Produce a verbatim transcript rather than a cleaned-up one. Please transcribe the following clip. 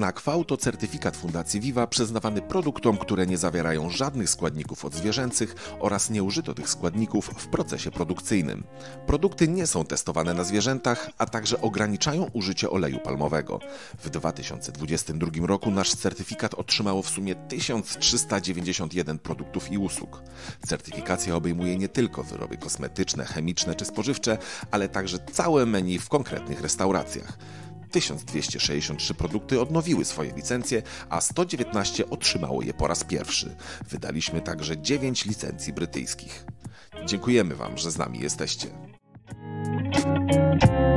Znak V to certyfikat Fundacji Viva przyznawany produktom, które nie zawierają żadnych składników odzwierzęcych oraz nie użyto tych składników w procesie produkcyjnym. Produkty nie są testowane na zwierzętach, a także ograniczają użycie oleju palmowego. W dwa tysiące dwudziestym drugim roku nasz certyfikat otrzymało w sumie tysiąc trzysta dziewięćdziesiąt jeden produktów i usług. Certyfikacja obejmuje nie tylko wyroby kosmetyczne, chemiczne czy spożywcze, ale także całe menu w konkretnych restauracjach. tysiąc dwieście sześćdziesiąt trzy produkty odnowiły swoje licencje, a sto dziewiętnaście otrzymało je po raz pierwszy. Wydaliśmy także dziewięć licencji brytyjskich. Dziękujemy Wam, że z nami jesteście.